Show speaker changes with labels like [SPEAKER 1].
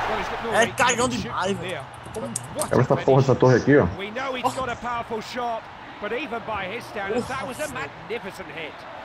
[SPEAKER 1] É cagão demais, velho.
[SPEAKER 2] Quebra essa porra dessa torre aqui, ó.
[SPEAKER 3] We know he's got a powerful shot, but even by his standards, that was a magnificent hit.